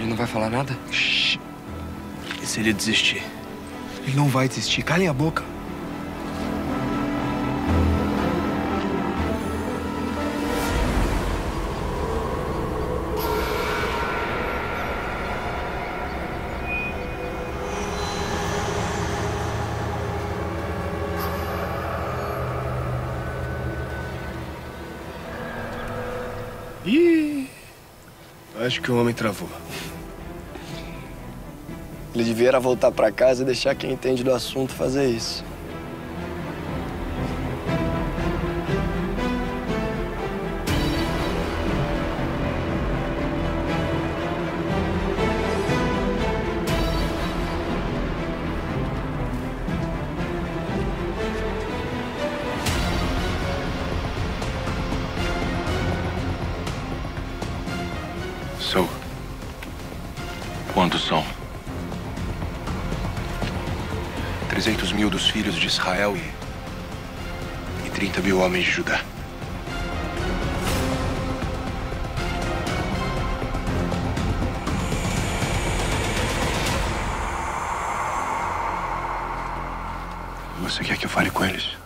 Ele não vai falar nada? Shhh. E se ele desistir? Ele não vai desistir. Calem a boca. Ih, acho que o homem travou. Ele devia voltar pra casa e deixar quem entende do assunto fazer isso. Quantos são? 300 mil dos filhos de Israel e 30 mil homens de Judá. Você quer que eu fale com eles?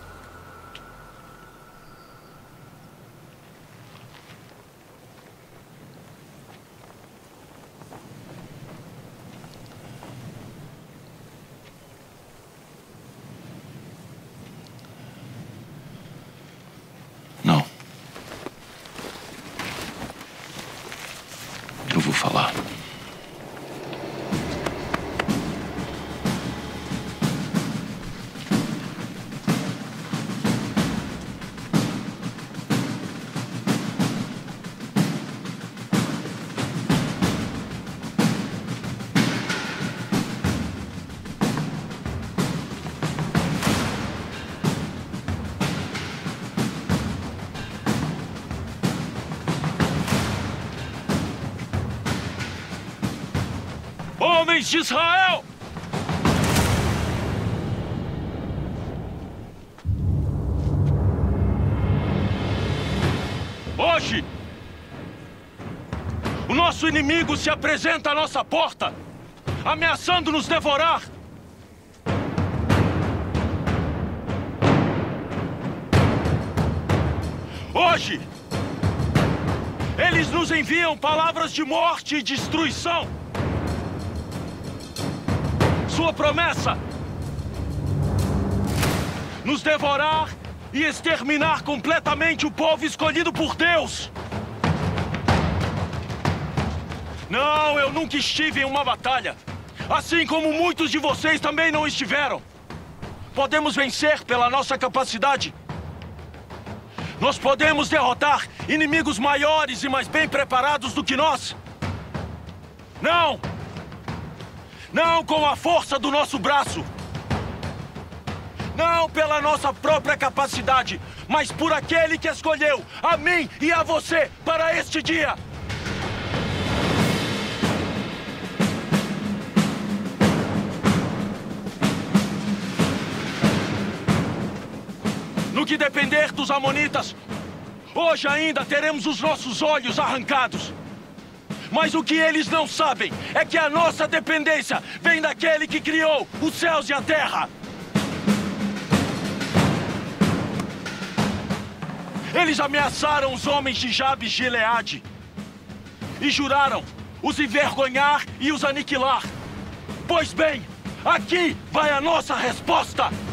Não. Eu vou falar. Homens de Israel! Hoje, o nosso inimigo se apresenta à nossa porta, ameaçando nos devorar. Hoje, eles nos enviam palavras de morte e destruição. Sua promessa: nos devorar e exterminar completamente o povo escolhido por Deus. Não, eu nunca estive em uma batalha. Assim como muitos de vocês também não estiveram. Podemos vencer pela nossa capacidade. Nós podemos derrotar inimigos maiores e mais bem preparados do que nós. Não! Não com a força do nosso braço. Não pela nossa própria capacidade, mas por aquele que escolheu a mim e a você para este dia. No que depender dos amonitas, hoje ainda teremos os nossos olhos arrancados. Mas o que eles não sabem é que a nossa dependência vem daquele que criou os céus e a terra. Eles ameaçaram os homens de Jabes de Gileade e juraram os envergonhar e os aniquilar. Pois bem, aqui vai a nossa resposta.